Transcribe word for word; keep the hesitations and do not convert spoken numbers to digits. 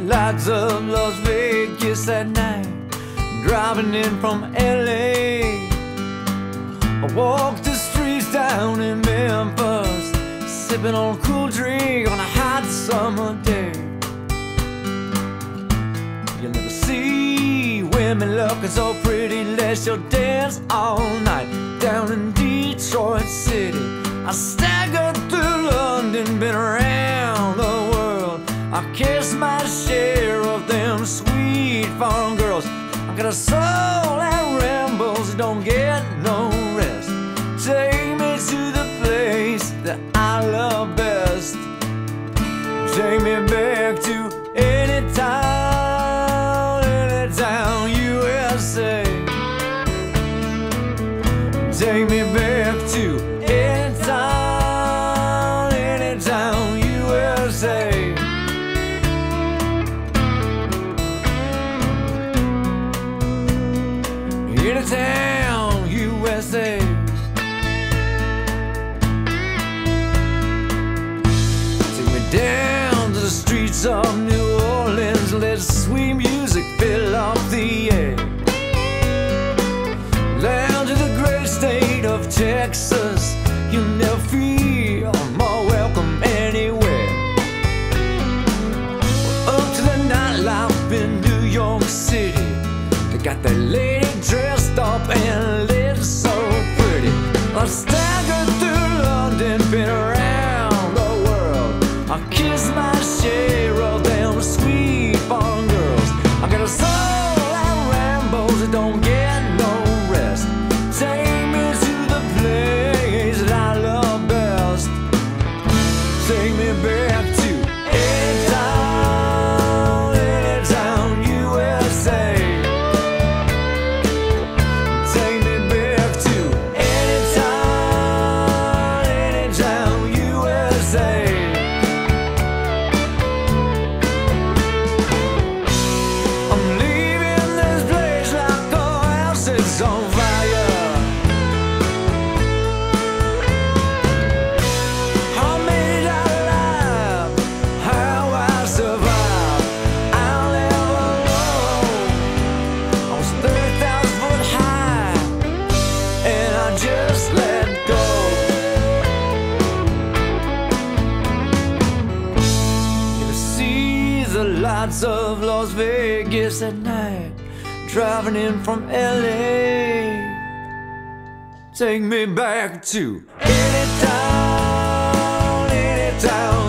lights of Las Vegas at night, driving in from L A. I walk the streets down in Memphis, sipping on a cool drink on a hot summer day. You'll never see women looking so pretty unless you'll dance all night down in Detroit City. I staggered through London, been around the world. I kissed my share of them sweet foreign girls. I got a soul that rambles, don't get no rest. Take me to the place that I love best. Take me back to any town, any town U S A. Take me back to any town, any town U S A. Any town U S A. Take me down to the streets of New Orleans, let sweet music fill up the air. Down to the great state of Texas, you'll never feel more welcome anywhere. Up to the nightlife in New York City, they got that lady dressed up and lit so pretty. I staggered through London, been around the world. I kissed my share of them sweet foreign girls. I got a soul that rambles, it don't get no rest. Take me to the place that I love best. Take me back to any town, any town U S A. Take me back to any town, any town U S A. I'm leaving this place like a house that's on fire. I made it out alive, how I survived, I'll never know. I was thirty thousand foot high, and I just let go. You see the lights of Las Vegas at night, driving in from L A. Take me back to any town, any town